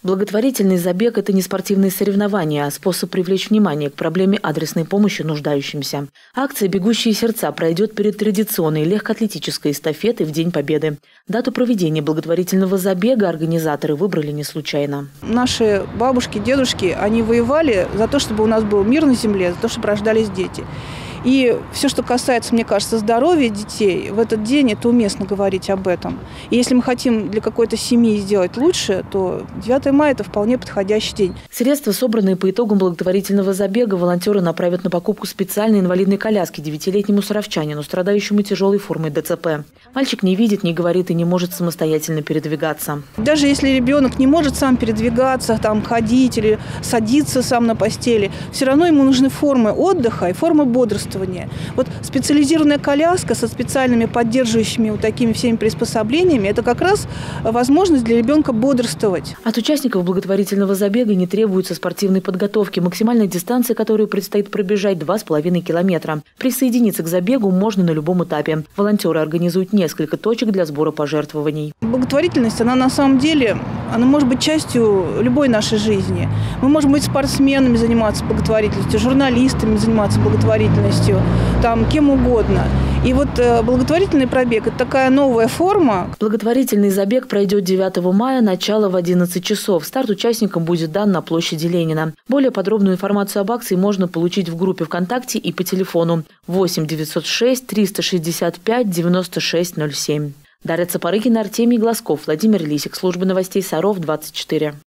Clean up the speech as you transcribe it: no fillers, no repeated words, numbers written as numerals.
Благотворительный забег – это не спортивные соревнования, а способ привлечь внимание к проблеме адресной помощи нуждающимся. Акция «Бегущие сердца» пройдет перед традиционной легкоатлетической эстафетой в День Победы. Дату проведения благотворительного забега организаторы выбрали не случайно. Наши бабушки, дедушки, они воевали за то, чтобы у нас был мир на земле, за то, чтобы рождались дети. И все, что касается, мне кажется, здоровья детей, в этот день это уместно говорить об этом. И если мы хотим для какой-то семьи сделать лучше, то 9 мая – это вполне подходящий день. Средства, собранные по итогам благотворительного забега, волонтеры направят на покупку специальной инвалидной коляски 9-летнему саровчанину, страдающему тяжелой формой ДЦП. Мальчик не видит, не говорит и не может самостоятельно передвигаться. Даже если ребенок не может сам передвигаться, ходить или садиться сам на постели, все равно ему нужны формы отдыха и формы бодрствования. Вот специализированная коляска со специальными поддерживающими вот такими всеми приспособлениями – это как раз возможность для ребенка бодрствовать. От участников благотворительного забега не требуется спортивной подготовки. Максимальная дистанция, которую предстоит пробежать, 2,5 километра. Присоединиться к забегу можно на любом этапе. Волонтеры организуют несколько точек для сбора пожертвований. Благотворительность, она на самом деле, она может быть частью любой нашей жизни. Мы можем быть спортсменами, заниматься благотворительностью, журналистами, заниматься благотворительностью, кем угодно. И вот благотворительный пробег – это такая новая форма. Благотворительный забег пройдет 9 мая, начало в 11 часов. Старт участникам будет дан на площади Ленина. Более подробную информацию об акции можно получить в группе ВКонтакте и по телефону 8 906 365 96 07. Дарья Цапарыкина, Артемий Глазков, Владимир Лисик. Служба новостей Саров, 24.